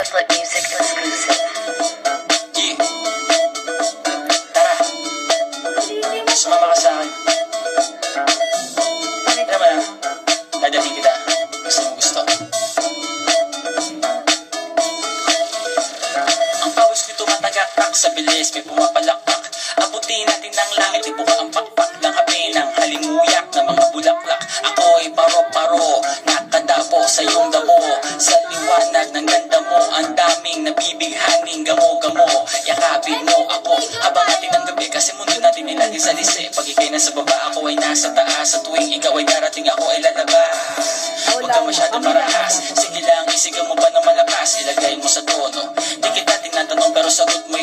Split Music exclusive. Yeah. Tara. Sumama ka sa akin. Tara mo na. Dadating kita. Gusto mo gusto. Ang pawis ko'y tumatagaktak sa bilis, may pumapalakpak. Abutin natin ng langit, ibuka ang pakpak ng kape ng halimuyak na mga bulaklak. Ako'y paro-paro, nakadapo sa iyong damo. Sa liwanag ng ganda mo, ang daming nabibighaning gamo-gamo. Yakapin mo ako habang natin ang gabi, kasi mundo natin ay lagi sa lise. Pag ikay nasa baba, ako ay nasa taas. Sa tuwing ikaw ay darating, ako ay lalabas. Huwag ka masyadong marahas, sige lang, isigaw mo pa ng malakas. Ilagay mo sa tono, di kita tinatanong pero sagot mo'y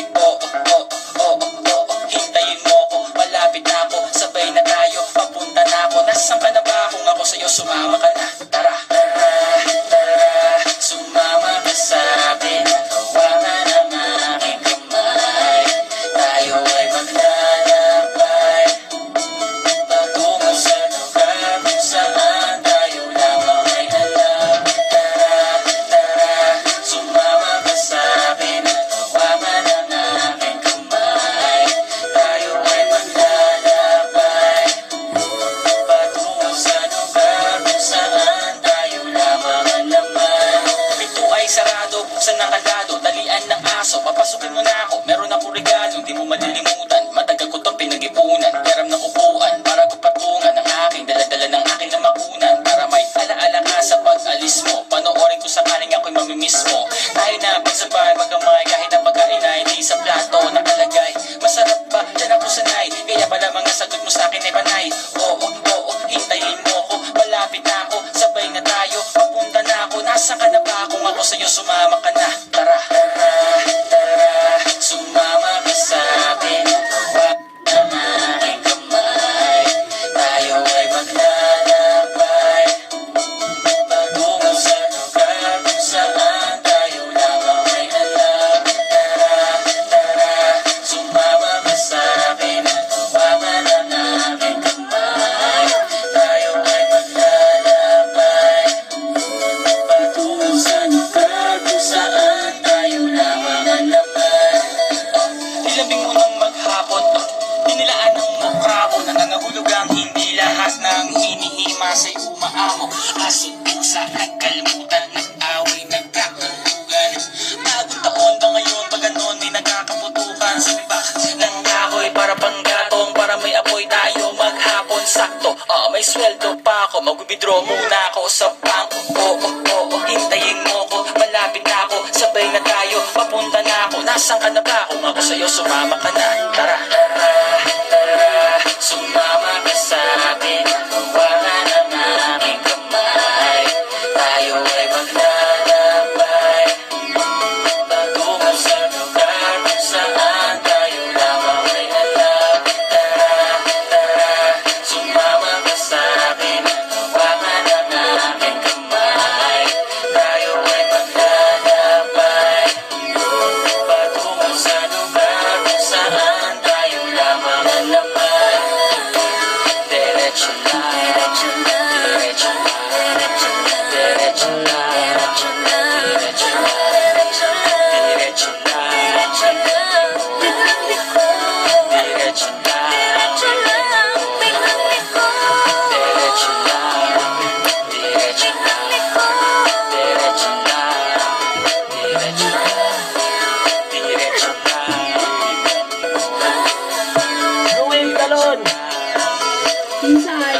hintayin mo ako, malapit na ako, sabay na tayo, papunta na ako. Nasaan ka na ba? Kung ako sa'yo, sumama ka na. Tara, tara, tara, sumama ka sa'kin. Hawakan ang aking kamay, tayo ay maglalakbay patungo sa lugar kung saan tayo lamang ay alam. Tara, tara, sumama ka sa'kin. Hawakan ang aking kamay, tayo ay maglalakbay patungo sa lugar kung saan tayo lamang ang laman. Pinto ay sarado, buksan ng kandado, talian ng aso, papasukin mo na ako. Meron akong regalo, di mo malilimutan. Matagal ko itong pinag-ipunan, peram ng upuan para ko patungan ang aking daladala ng aking namakunan. Para may alaala ka sa pag-alis mo, panoorin ko sakaling ako'y mamimiss mo. Tayo na pagsabay, magamay, kahit ang pagkain na hindi sa plato nakalagay. Masarap ba? Diyan ako sanay, kaya pala mga sagot mo sa akin ay panay. Oo, hintayin mo ko, malapit na ako, sabay na tayo, papunta na ako. Nasaan ka na ba? Kung ako sa'yo, sumama ka na. Tara, tara, tara, sumama ka sa'kin. Hawakan ang aking kamay, tayo ay maglalakbay patungo sa lugar kung saan tayo lamang ay alam. Tara, tara, sumama ka sa'kin. Hawakan ang aking kamay, tayo ay maglalakbay patungo sa lugar kung saan tayo lamang ang laman. Nilambing mo ng maghapon, dinilaan ng mukha ko. Nangangahulog ang hindi lahat ng hinihima sa'y umaamo. Asod pusa, nagkalmutan, nag-away, nagkakulugan. Bagong taon ba ngayon, pag ganon may nagkakaputukan. Sumibak ng kahoy para panggatong, para may apoy tayo maghapon. Sakto, may sweldo pa ako, mag-withdraw muna ako sa bangko. Hintayin mo ko, malapit na ako, sabay na tayo, papunta na ako. Nasaan ka na ba? Kung ako sa'yo, sumama ka na. Tara, tara, tara, sumama ka sa'kin. Hawakan ang aking kamay, tayo ay maglalakbay patungo sa lugar kung saan tayo lamang ay alam. Tara, tara, sumama ka sa'kin. Hawakan ang aking kamay, tayo ay maglalakbay patungo sa lugar kung saan tayo lamang ang laman. Diretso lang, diretso lang, diretso lang, diretso lang, diretso lang, diretso lang, diretso lang, diretso lang, diretso lang, diretso lang, diretso lang, diretso lang, diretso lang, diretso lang. Noel Talon. Inside.